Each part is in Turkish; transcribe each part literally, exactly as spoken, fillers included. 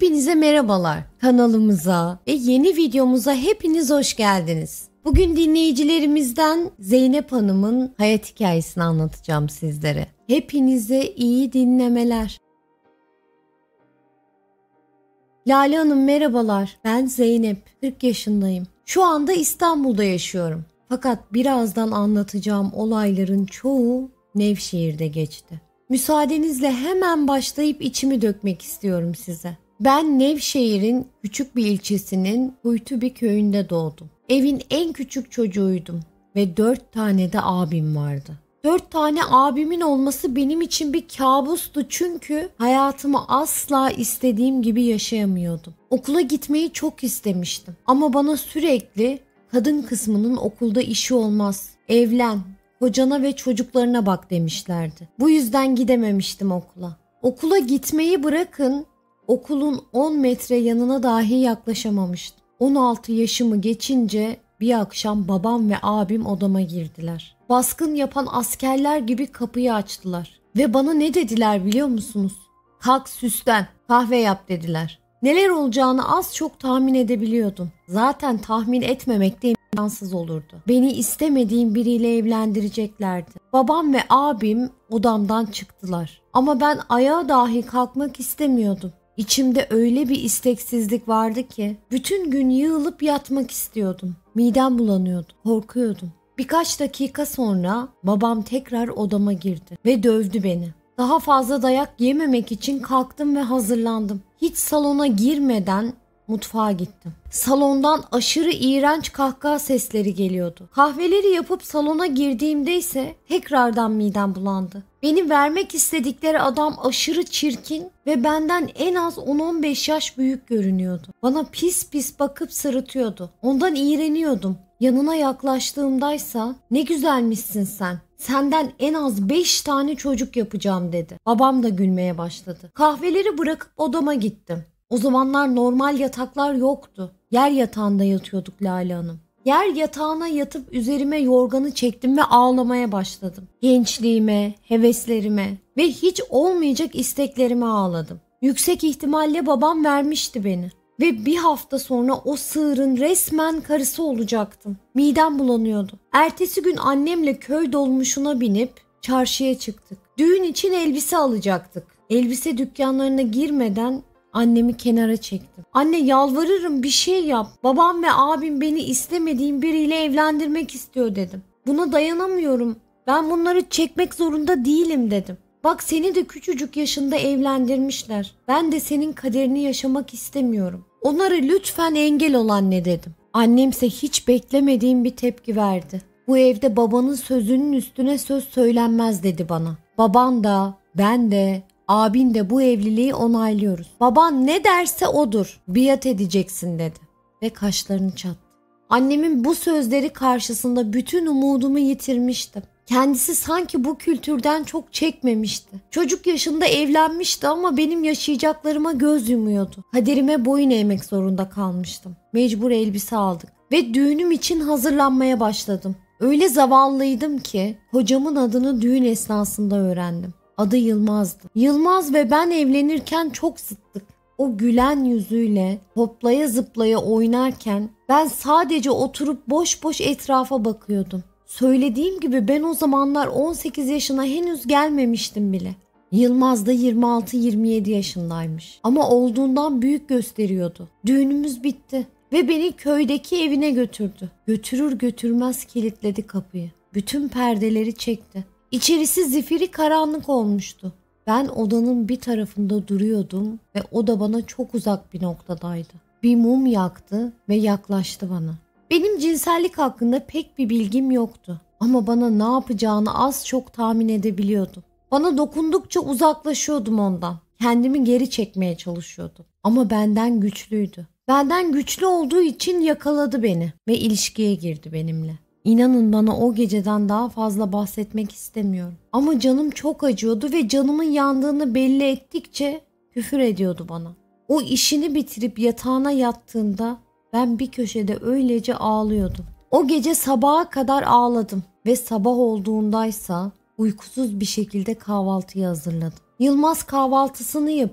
Hepinize merhabalar. Kanalımıza ve yeni videomuza hepiniz hoş geldiniz. Bugün dinleyicilerimizden Zeynep Hanım'ın hayat hikayesini anlatacağım sizlere. Hepinize iyi dinlemeler. Lale Hanım merhabalar. Ben Zeynep. kırk yaşındayım. Şu anda İstanbul'da yaşıyorum. Fakat birazdan anlatacağım olayların çoğu Nevşehir'de geçti. Müsaadenizle hemen başlayıp içimi dökmek istiyorum size. Ben Nevşehir'in küçük bir ilçesinin kuytu bir köyünde doğdum. Evin en küçük çocuğuydum ve dört tane de abim vardı. Dört tane abimin olması benim için bir kabustu çünkü hayatımı asla istediğim gibi yaşayamıyordum. Okula gitmeyi çok istemiştim ama bana sürekli kadın kısmının okulda işi olmaz, evlen, kocana ve çocuklarına bak demişlerdi. Bu yüzden gidememiştim okula. Okula gitmeyi bırakın, okulun on metre yanına dahi yaklaşamamıştım. on altı yaşımı geçince bir akşam babam ve abim odama girdiler. Baskın yapan askerler gibi kapıyı açtılar. Ve bana ne dediler biliyor musunuz? Kalk süslen, kahve yap dediler. Neler olacağını az çok tahmin edebiliyordum. Zaten tahmin etmemek de imkansız olurdu. Beni istemediğim biriyle evlendireceklerdi. Babam ve abim odamdan çıktılar. Ama ben ayağa dahi kalkmak istemiyordum. İçimde öyle bir isteksizlik vardı ki bütün gün yığılıp yatmak istiyordum. Midem bulanıyordu, korkuyordum. Birkaç dakika sonra babam tekrar odama girdi ve dövdü beni. Daha fazla dayak yememek için kalktım ve hazırlandım. Hiç salona girmeden mutfağa gittim. Salondan aşırı iğrenç kahkaha sesleri geliyordu. Kahveleri yapıp salona girdiğimde ise tekrardan midem bulandı. Beni vermek istedikleri adam aşırı çirkin ve benden en az on on beş yaş büyük görünüyordu. Bana pis pis bakıp sırıtıyordu. Ondan iğreniyordum. Yanına yaklaştığımdaysa ne güzelmişsin sen. Senden en az beş tane çocuk yapacağım dedi. Babam da gülmeye başladı. Kahveleri bırakıp odama gittim. O zamanlar normal yataklar yoktu. Yer yatağında yatıyorduk Lale Hanım. Yer yatağına yatıp üzerime yorganı çektim ve ağlamaya başladım. Gençliğime, heveslerime ve hiç olmayacak isteklerime ağladım. Yüksek ihtimalle babam vermişti beni. Ve bir hafta sonra o sığırın resmen karısı olacaktım. Midem bulanıyordu. Ertesi gün annemle köy dolmuşuna binip çarşıya çıktık. Düğün için elbise alacaktık. Elbise dükkanlarına girmeden annemi kenara çektim. Anne yalvarırım bir şey yap. Babam ve abim beni istemediğim biriyle evlendirmek istiyor dedim. Buna dayanamıyorum. Ben bunları çekmek zorunda değilim dedim. Bak seni de küçücük yaşında evlendirmişler. Ben de senin kaderini yaşamak istemiyorum. Onlara lütfen engel ol anne dedim. Annemse hiç beklemediğim bir tepki verdi. Bu evde babanın sözünün üstüne söz söylenmez dedi bana. Baban da, ben de, abin de bu evliliği onaylıyoruz. Baban ne derse odur. Biat edeceksin dedi. Ve kaşlarını çattı. Annemin bu sözleri karşısında bütün umudumu yitirmiştim. Kendisi sanki bu kültürden çok çekmemişti. Çocuk yaşında evlenmişti ama benim yaşayacaklarıma göz yumuyordu. Kaderime boyun eğmek zorunda kalmıştım. Mecbur elbise aldık ve düğünüm için hazırlanmaya başladım. Öyle zavallıydım ki kocamın adını düğün esnasında öğrendim. Adı Yılmaz'dı. Yılmaz ve ben evlenirken çok zıttık. O gülen yüzüyle hoplaya zıplaya oynarken ben sadece oturup boş boş etrafa bakıyordum. Söylediğim gibi ben o zamanlar on sekiz yaşına henüz gelmemiştim bile. Yılmaz da yirmi altı yirmi yedi yaşındaymış. Ama olduğundan büyük gösteriyordu. Düğünümüz bitti ve beni köydeki evine götürdü. Götürür götürmez kilitledi kapıyı. Bütün perdeleri çekti. İçerisi zifiri karanlık olmuştu. Ben odanın bir tarafında duruyordum ve o da bana çok uzak bir noktadaydı. Bir mum yaktı ve yaklaştı bana. Benim cinsellik hakkında pek bir bilgim yoktu ama bana ne yapacağını az çok tahmin edebiliyordum. Bana dokundukça uzaklaşıyordum ondan. Kendimi geri çekmeye çalışıyordum ama benden güçlüydü. Benden güçlü olduğu için yakaladı beni ve ilişkiye girdi benimle. İnanın bana o geceden daha fazla bahsetmek istemiyorum. Ama canım çok acıyordu ve canımın yandığını belli ettikçe küfür ediyordu bana. O işini bitirip yatağına yattığında ben bir köşede öylece ağlıyordum. O gece sabaha kadar ağladım ve sabah olduğundaysa uykusuz bir şekilde kahvaltıyı hazırladım. Yılmaz kahvaltısını yapıp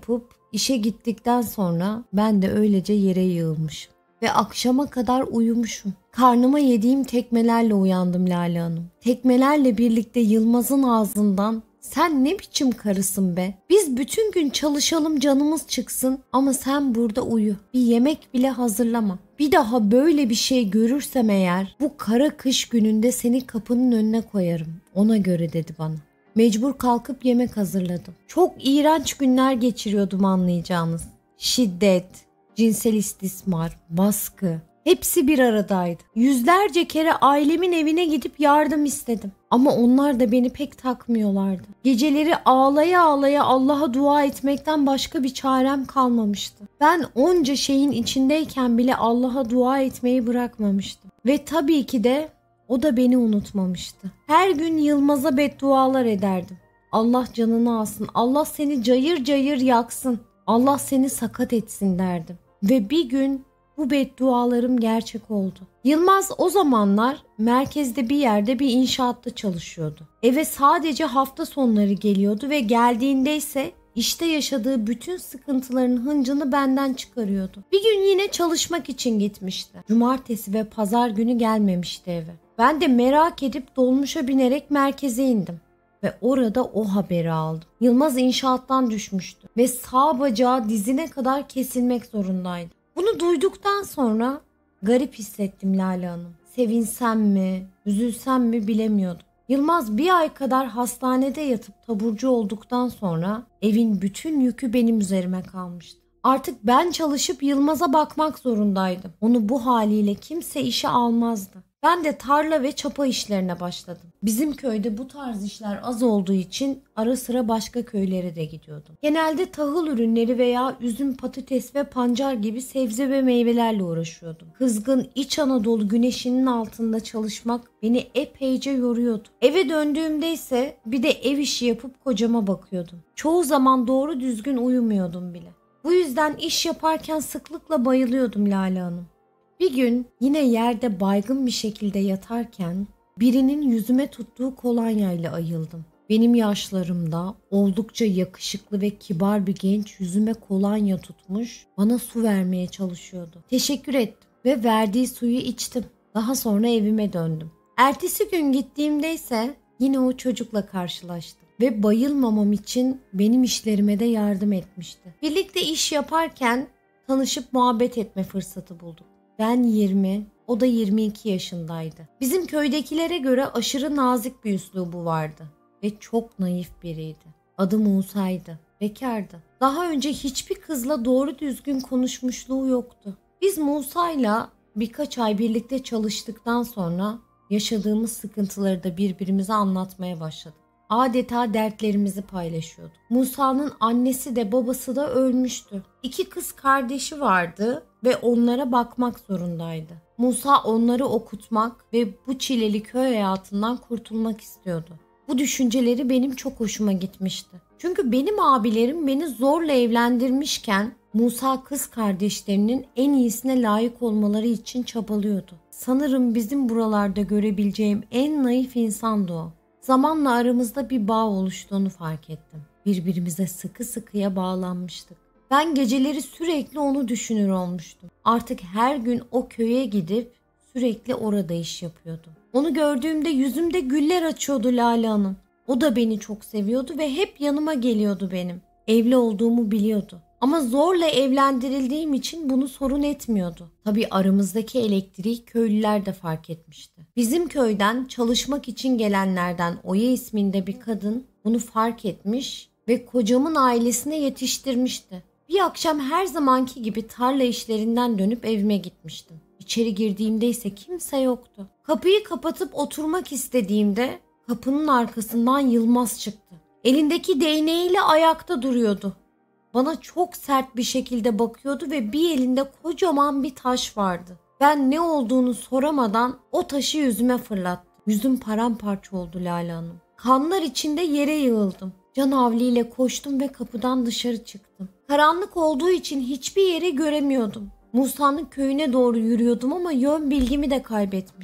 İşe gittikten sonra ben de öylece yere yığılmışım. Ve akşama kadar uyumuşum. Karnıma yediğim tekmelerle uyandım Lale Hanım. Tekmelerle birlikte Yılmaz'ın ağzından "Sen ne biçim karısın be? Biz bütün gün çalışalım, canımız çıksın ama sen burada uyu. Bir yemek bile hazırlama. Bir daha böyle bir şey görürsem eğer bu kara kış gününde seni kapının önüne koyarım. Ona göre" dedi bana. Mecbur kalkıp yemek hazırladım. Çok iğrenç günler geçiriyordum anlayacağınız. Şiddet, cinsel istismar, baskı, hepsi bir aradaydı. Yüzlerce kere ailemin evine gidip yardım istedim. Ama onlar da beni pek takmıyorlardı. Geceleri ağlaya ağlaya Allah'a dua etmekten başka bir çarem kalmamıştı. Ben onca şeyin içindeyken bile Allah'a dua etmeyi bırakmamıştım. Ve tabii ki de o da beni unutmamıştı. Her gün Yılmaz'a beddualar ederdim. Allah canını alsın, Allah seni cayır cayır yaksın, Allah seni sakat etsin derdim. Ve bir gün bu beddualarım gerçek oldu. Yılmaz o zamanlar merkezde bir yerde bir inşaatta çalışıyordu. Eve sadece hafta sonları geliyordu ve geldiğinde ise işte yaşadığı bütün sıkıntıların hıncını benden çıkarıyordu. Bir gün yine çalışmak için gitmişti. Cumartesi ve pazar günü gelmemişti eve. Ben de merak edip dolmuşa binerek merkeze indim. Ve orada o haberi aldım. Yılmaz inşaattan düşmüştü ve sağ bacağı dizine kadar kesilmek zorundaydı. Bunu duyduktan sonra garip hissettim Lale Hanım. Sevinsem mi, üzülsem mi bilemiyordum. Yılmaz bir ay kadar hastanede yatıp taburcu olduktan sonra evin bütün yükü benim üzerime kalmıştı. Artık ben çalışıp Yılmaz'a bakmak zorundaydım. Onu bu haliyle kimse işe almazdı. Ben de tarla ve çapa işlerine başladım. Bizim köyde bu tarz işler az olduğu için ara sıra başka köylere de gidiyordum. Genelde tahıl ürünleri veya üzüm, patates ve pancar gibi sebze ve meyvelerle uğraşıyordum. Kızgın İç Anadolu güneşinin altında çalışmak beni epeyce yoruyordu. Eve döndüğümde ise bir de ev işi yapıp kocama bakıyordum. Çoğu zaman doğru düzgün uyumuyordum bile. Bu yüzden iş yaparken sıklıkla bayılıyordum Lale Hanım. Bir gün yine yerde baygın bir şekilde yatarken birinin yüzüme tuttuğu kolonyayla ayıldım. Benim yaşlarımda oldukça yakışıklı ve kibar bir genç yüzüme kolonya tutmuş, bana su vermeye çalışıyordu. Teşekkür ettim ve verdiği suyu içtim. Daha sonra evime döndüm. Ertesi gün gittiğimde ise yine o çocukla karşılaştım ve bayılmamam için benim işlerime de yardım etmişti. Birlikte iş yaparken tanışıp muhabbet etme fırsatı bulduk. Ben yirmi, o da yirmi iki yaşındaydı. Bizim köydekilere göre aşırı nazik bir üslubu vardı ve çok naif biriydi. Adı Musa'ydı, bekardı. Daha önce hiçbir kızla doğru düzgün konuşmuşluğu yoktu. Biz Musa'yla birkaç ay birlikte çalıştıktan sonra yaşadığımız sıkıntıları da birbirimize anlatmaya başladık. Adeta dertlerimizi paylaşıyorduk. Musa'nın annesi de babası da ölmüştü. İki kız kardeşi vardı ve onlara bakmak zorundaydı. Musa onları okutmak ve bu çileli köy hayatından kurtulmak istiyordu. Bu düşünceleri benim çok hoşuma gitmişti. Çünkü benim abilerim beni zorla evlendirmişken Musa kız kardeşlerinin en iyisine layık olmaları için çabalıyordu. Sanırım bizim buralarda görebileceğim en naif insandı o. Zamanla aramızda bir bağ oluştuğunu fark ettim. Birbirimize sıkı sıkıya bağlanmıştık. Ben geceleri sürekli onu düşünür olmuştum. Artık her gün o köye gidip sürekli orada iş yapıyordum. Onu gördüğümde yüzümde güller açıyordu Lale Hanım. O da beni çok seviyordu ve hep yanıma geliyordu benim. Evli olduğumu biliyordu. Ama zorla evlendirildiğim için bunu sorun etmiyordu. Tabii aramızdaki elektriği köylüler de fark etmişti. Bizim köyden çalışmak için gelenlerden Oya isminde bir kadın bunu fark etmiş ve kocamın ailesine yetiştirmişti. Bir akşam her zamanki gibi tarla işlerinden dönüp evime gitmiştim. İçeri girdiğimde ise kimse yoktu. Kapıyı kapatıp oturmak istediğimde kapının arkasından Yılmaz çıktı. Elindeki değneğiyle ayakta duruyordu. Bana çok sert bir şekilde bakıyordu ve bir elinde kocaman bir taş vardı. Ben ne olduğunu soramadan o taşı yüzüme fırlattı. Yüzüm paramparça oldu Lale Hanım. Kanlar içinde yere yığıldım. Can havliyle koştum ve kapıdan dışarı çıktım. Karanlık olduğu için hiçbir yeri göremiyordum. Musa'nın köyüne doğru yürüyordum ama yön bilgimi de kaybetmiştim.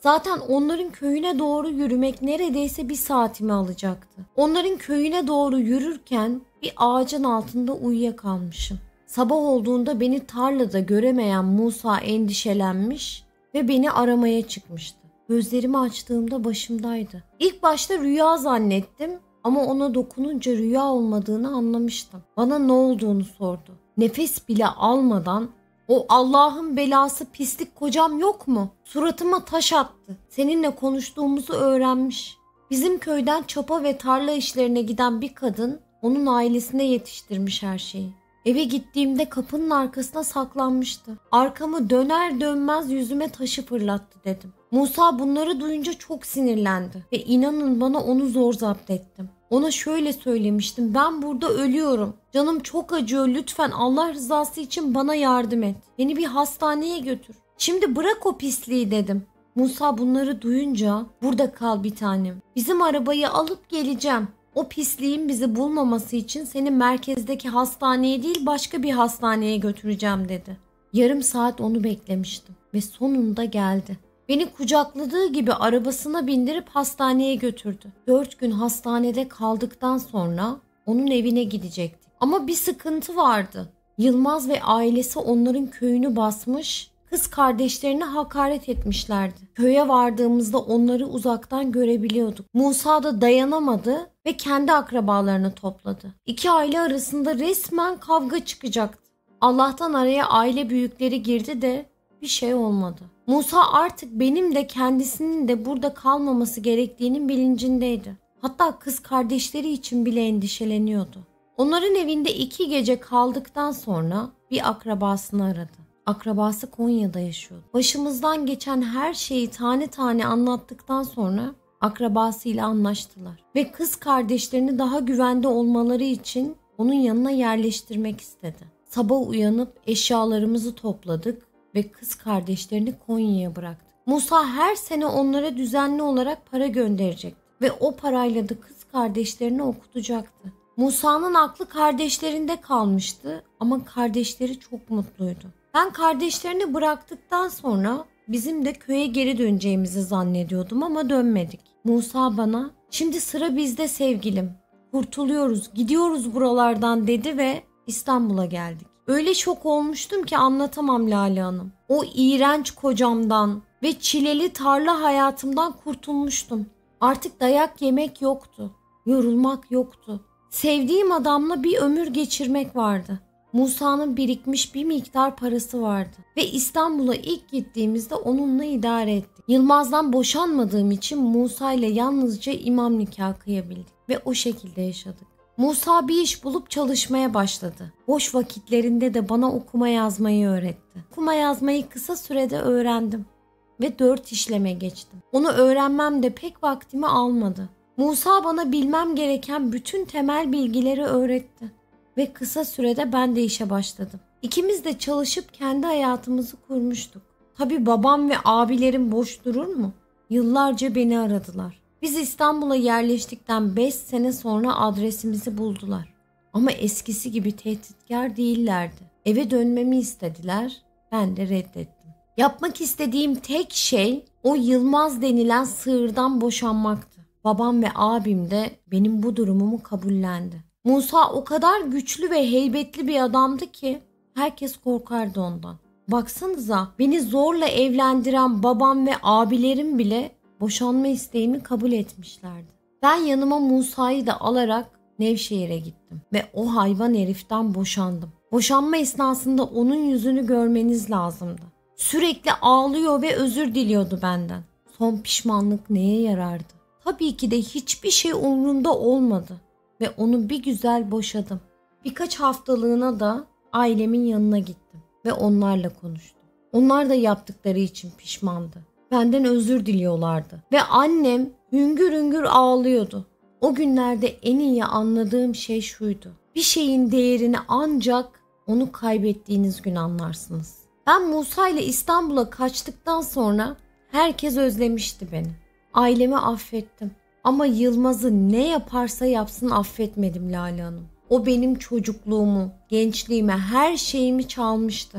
Zaten onların köyüne doğru yürümek neredeyse bir saatimi alacaktı. Onların köyüne doğru yürürken bir ağacın altında uyuyakalmışım. Sabah olduğunda beni tarlada göremeyen Musa endişelenmiş ve beni aramaya çıkmıştı. Gözlerimi açtığımda başımdaydı. İlk başta rüya zannettim ama ona dokununca rüya olmadığını anlamıştım. Bana ne olduğunu sordu. Nefes bile almadan "O Allah'ın belası pislik kocam yok mu? Suratıma taş attı. Seninle konuştuğumuzu öğrenmiş." Bizim köyden çapa ve tarla işlerine giden bir kadın onun ailesine yetiştirmiş her şeyi. Eve gittiğimde kapının arkasına saklanmıştı. Arkamı döner dönmez yüzüme taşı fırlattı dedim. Musa bunları duyunca çok sinirlendi ve inanın bana onu zor zapt ettim. Ona şöyle söylemiştim: "Ben burada ölüyorum. Canım çok acıyor. Lütfen Allah rızası için bana yardım et. Beni bir hastaneye götür. Şimdi bırak o pisliği," dedim. Musa bunları duyunca "Burada kal bir tanem. Bizim arabayı alıp geleceğim. O pisliğin bizi bulmaması için seni merkezdeki hastaneye değil başka bir hastaneye götüreceğim," dedi. Yarım saat onu beklemiştim ve sonunda geldi. Beni kucakladığı gibi arabasına bindirip hastaneye götürdü. Dört gün hastanede kaldıktan sonra onun evine gidecektik. Ama bir sıkıntı vardı. Yılmaz ve ailesi onların köyünü basmış, kız kardeşlerine hakaret etmişlerdi. Köye vardığımızda onları uzaktan görebiliyorduk. Musa da dayanamadı ve kendi akrabalarını topladı. İki aile arasında resmen kavga çıkacaktı. Allah'tan araya aile büyükleri girdi de bir şey olmadı. Musa artık benim de kendisinin de burada kalmaması gerektiğinin bilincindeydi. Hatta kız kardeşleri için bile endişeleniyordu. Onların evinde iki gece kaldıktan sonra bir akrabasını aradı. Akrabası Konya'da yaşıyordu. Başımızdan geçen her şeyi tane tane anlattıktan sonra akrabasıyla anlaştılar. Ve kız kardeşlerini daha güvende olmaları için onun yanına yerleştirmek istedi. Sabah uyanıp eşyalarımızı topladık ve kız kardeşlerini Konya'ya bıraktık. Musa her sene onlara düzenli olarak para gönderecekti ve o parayla da kız kardeşlerini okutacaktı. Musa'nın aklı kardeşlerinde kalmıştı ama kardeşleri çok mutluydu. Ben kardeşlerini bıraktıktan sonra bizim de köye geri döneceğimizi zannediyordum ama dönmedik. Musa bana "Şimdi sıra bizde sevgilim. Kurtuluyoruz, gidiyoruz buralardan," dedi ve İstanbul'a geldik. Öyle şok olmuştum ki anlatamam Lale Hanım. O iğrenç kocamdan ve çileli tarla hayatımdan kurtulmuştum. Artık dayak yemek yoktu. Yorulmak yoktu. Sevdiğim adamla bir ömür geçirmek vardı. Musa'nın birikmiş bir miktar parası vardı. Ve İstanbul'a ilk gittiğimizde onunla idare ettik. Yılmaz'dan boşanmadığım için Musa ile yalnızca imam nikahı kıyabildik. Ve o şekilde yaşadık. Musa bir iş bulup çalışmaya başladı. Boş vakitlerinde de bana okuma yazmayı öğretti. Okuma yazmayı kısa sürede öğrendim ve dört işleme geçtim. Onu öğrenmem de pek vaktimi almadı. Musa bana bilmem gereken bütün temel bilgileri öğretti ve kısa sürede ben de işe başladım. İkimiz de çalışıp kendi hayatımızı kurmuştuk. Tabii babam ve abilerim boş durur mu? Yıllarca beni aradılar. Biz İstanbul'a yerleştikten beş sene sonra adresimizi buldular. Ama eskisi gibi tehditkar değillerdi. Eve dönmemi istediler, ben de reddettim. Yapmak istediğim tek şey o Yılmaz denilen sığırdan boşanmaktı. Babam ve abim de benim bu durumumu kabullendi. Musa o kadar güçlü ve heybetli bir adamdı ki herkes korkardı ondan. Baksanıza, beni zorla evlendiren babam ve abilerim bile boşanma isteğimi kabul etmişlerdi. Ben yanıma Musa'yı da alarak Nevşehir'e gittim ve o hayvan heriften boşandım. Boşanma esnasında onun yüzünü görmeniz lazımdı. Sürekli ağlıyor ve özür diliyordu benden. Son pişmanlık neye yarardı? Tabii ki de hiçbir şey umurumda olmadı ve onu bir güzel boşadım. Birkaç haftalığına da ailemin yanına gittim ve onlarla konuştum. Onlar da yaptıkları için pişmandı. Benden özür diliyorlardı ve annem hüngür hüngür ağlıyordu. O günlerde en iyi anladığım şey şuydu: bir şeyin değerini ancak onu kaybettiğiniz gün anlarsınız. Ben Musa ile İstanbul'a kaçtıktan sonra herkes özlemişti beni. Ailemi affettim ama Yılmaz'ı ne yaparsa yapsın affetmedim Lale Hanım. O benim çocukluğumu, gençliğimi, her şeyimi çalmıştı.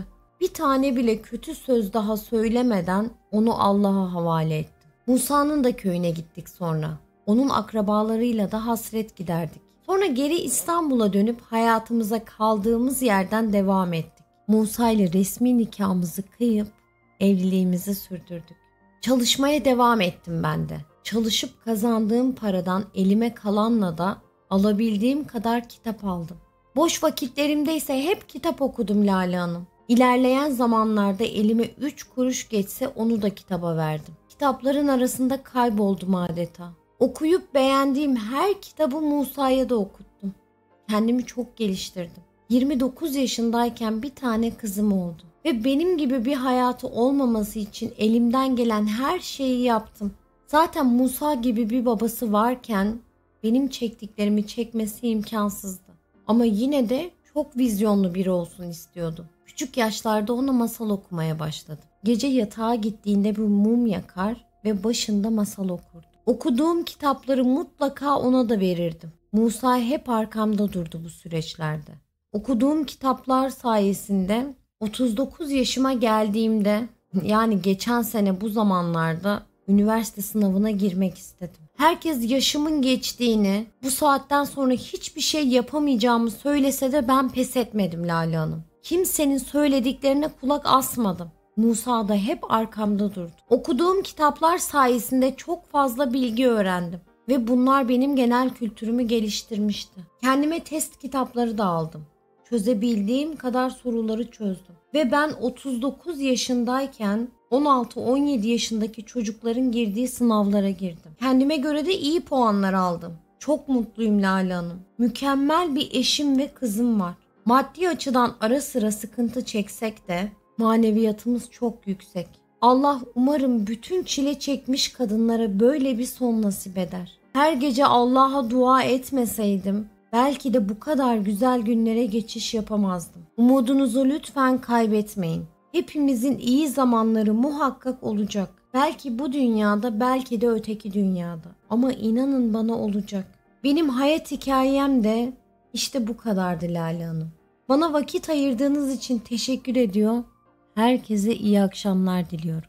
Bir tane bile kötü söz daha söylemeden onu Allah'a havale ettim. Musa'nın da köyüne gittik sonra. Onun akrabalarıyla da hasret giderdik. Sonra geri İstanbul'a dönüp hayatımıza kaldığımız yerden devam ettik. Musa ile resmi nikahımızı kıyıp evliliğimizi sürdürdük. Çalışmaya devam ettim ben de. Çalışıp kazandığım paradan elime kalanla da alabildiğim kadar kitap aldım. Boş vakitlerimde ise hep kitap okudum Lale Hanım. İlerleyen zamanlarda elime üç kuruş geçse onu da kitaba verdim. Kitapların arasında kayboldum adeta. Okuyup beğendiğim her kitabı Musa'ya da okuttum. Kendimi çok geliştirdim. yirmi dokuz yaşındayken bir tane kızım oldu. Ve benim gibi bir hayatı olmaması için elimden gelen her şeyi yaptım. Zaten Musa gibi bir babası varken benim çektiklerimi çekmesi imkansızdı. Ama yine de çok vizyonlu biri olsun istiyordum. Küçük yaşlarda ona masal okumaya başladım. Gece yatağa gittiğinde bir mum yakar ve başında masal okurdu. Okuduğum kitapları mutlaka ona da verirdim. Musa hep arkamda durdu bu süreçlerde. Okuduğum kitaplar sayesinde otuz dokuz yaşıma geldiğimde, yani geçen sene bu zamanlarda üniversite sınavına girmek istedim. Herkes yaşımın geçtiğini, bu saatten sonra hiçbir şey yapamayacağımı söylese de ben pes etmedim Lale Hanım. Kimsenin söylediklerine kulak asmadım. Musa da hep arkamda durdu. Okuduğum kitaplar sayesinde çok fazla bilgi öğrendim ve bunlar benim genel kültürümü geliştirmişti. Kendime test kitapları da aldım. Çözebildiğim kadar soruları çözdüm. Ve ben otuz dokuz yaşındayken on altı on yedi yaşındaki çocukların girdiği sınavlara girdim. Kendime göre de iyi puanlar aldım. Çok mutluyum Lale Hanım. Mükemmel bir eşim ve kızım var. Maddi açıdan ara sıra sıkıntı çeksek de maneviyatımız çok yüksek. Allah umarım bütün çile çekmiş kadınlara böyle bir son nasip eder. Her gece Allah'a dua etmeseydim belki de bu kadar güzel günlere geçiş yapamazdım. Umudunuzu lütfen kaybetmeyin. Hepimizin iyi zamanları muhakkak olacak. Belki bu dünyada, belki de öteki dünyada. Ama inanın bana olacak. Benim hayat hikayem de işte bu kadardı Lale Hanım. Bana vakit ayırdığınız için teşekkür ediyor. Herkese iyi akşamlar diliyorum.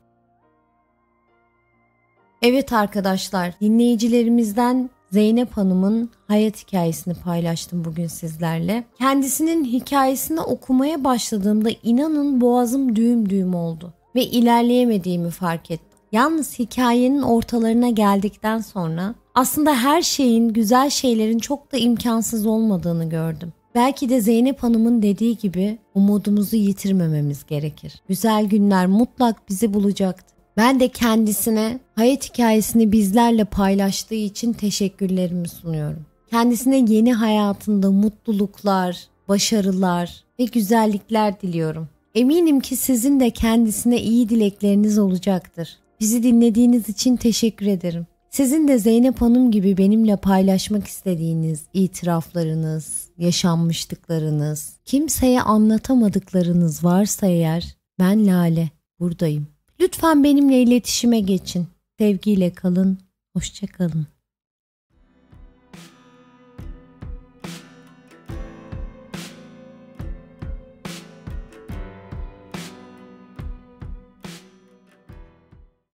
Evet arkadaşlar, dinleyicilerimizden Zeynep Hanım'ın hayat hikayesini paylaştım bugün sizlerle. Kendisinin hikayesini okumaya başladığımda inanın boğazım düğüm düğüm oldu ve ilerleyemediğimi fark ettim. Yalnız hikayenin ortalarına geldikten sonra aslında her şeyin, güzel şeylerin çok da imkansız olmadığını gördüm. Belki de Zeynep Hanım'ın dediği gibi umudumuzu yitirmememiz gerekir. Güzel günler mutlak bizi bulacaktır. Ben de kendisine hayat hikayesini bizlerle paylaştığı için teşekkürlerimi sunuyorum. Kendisine yeni hayatında mutluluklar, başarılar ve güzellikler diliyorum. Eminim ki sizin de kendisine iyi dilekleriniz olacaktır. Bizi dinlediğiniz için teşekkür ederim. Sizin de Zeynep Hanım gibi benimle paylaşmak istediğiniz itiraflarınız, yaşanmışlıklarınız, kimseye anlatamadıklarınız varsa eğer ben Lale, buradayım. Lütfen benimle iletişime geçin. Sevgiyle kalın, hoşça kalın.